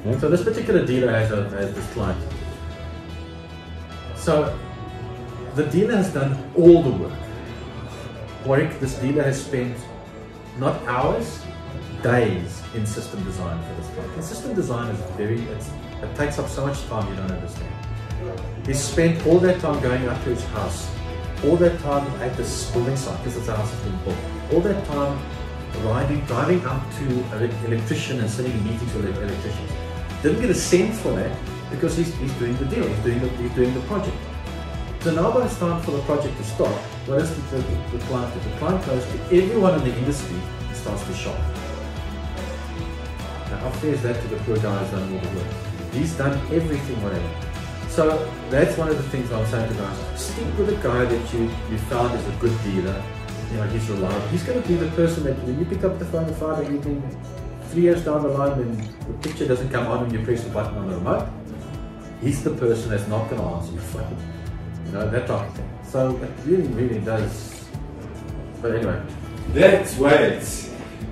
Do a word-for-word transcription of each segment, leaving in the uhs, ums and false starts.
And so this particular dealer has, a, has this client. So the dealer has done all the work. Warwick, this dealer has spent not hours, days in system design for this client. And system design is very, it's, it takes up so much time you don't understand. He spent all that time going up to his house, all that time at this building site, because it's a house that's been built, all that time riding, driving up to an electrician and sitting in meetings with electricians. Didn't get a cent for that because he's, he's doing the deal, he's doing the, he's doing the project. So now when it's time for the project to start, what does the, the, the client do? The client goes to everyone in the industry and starts to shop. Now how fair is that to the poor guy who's done all the work? He's done everything, whatever. So that's one of the things I'm saying to guys, stick with a guy that you, you found is a good dealer, you know, he's reliable. He's going to be the person that when you pick up the phone at five evening, three years down the line when the picture doesn't come on when you press the button on the remote, he's the person that's not going to answer your phone. You know, that type of thing. So it really, really does. But anyway. That's wait.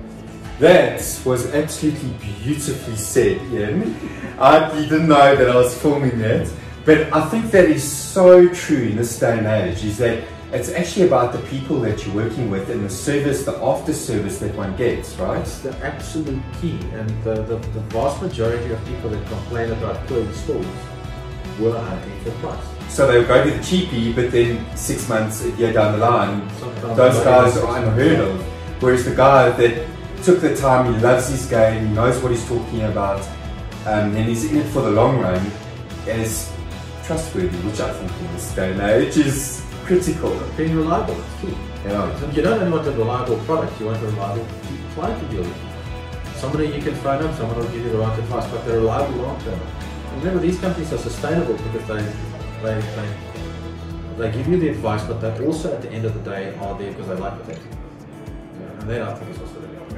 That was absolutely beautifully said, Ian. I didn't know that I was filming that. But I think that is so true in this day and age, is that it's actually about the people that you're working with and the service, the after service that one gets, right? It's the absolute key. And the, the, the vast majority of people that complain about poor installs were hunting for price. So they'll go to the cheapie, but then six months, a year down the line, Sometimes those guys are unheard of. Whereas the guy that took the time, he loves his game, he knows what he's talking about, um, and he's in it for the long run, is trustworthy, which I think in this day and age is critical. Being reliable is key. Yeah. So you don't only want a reliable product, you want a reliable client to deal with. Somebody you can phone up, someone will give you the right advice, but they're reliable long term. And remember, these companies are sustainable because they, they, they, they give you the advice, but they also at the end of the day are there because they like what they do. Yeah, and that I think is also really important.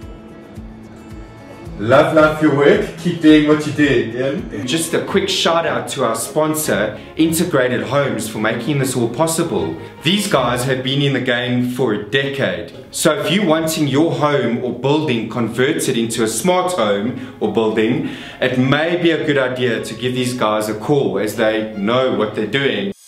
Love, love your work. Keep doing what you're doing, Ian. Just a quick shout out to our sponsor, Integrated Homes, for making this all possible. These guys have been in the game for a decade. So if you're wanting your home or building converted into a smart home or building, it may be a good idea to give these guys a call as they know what they're doing.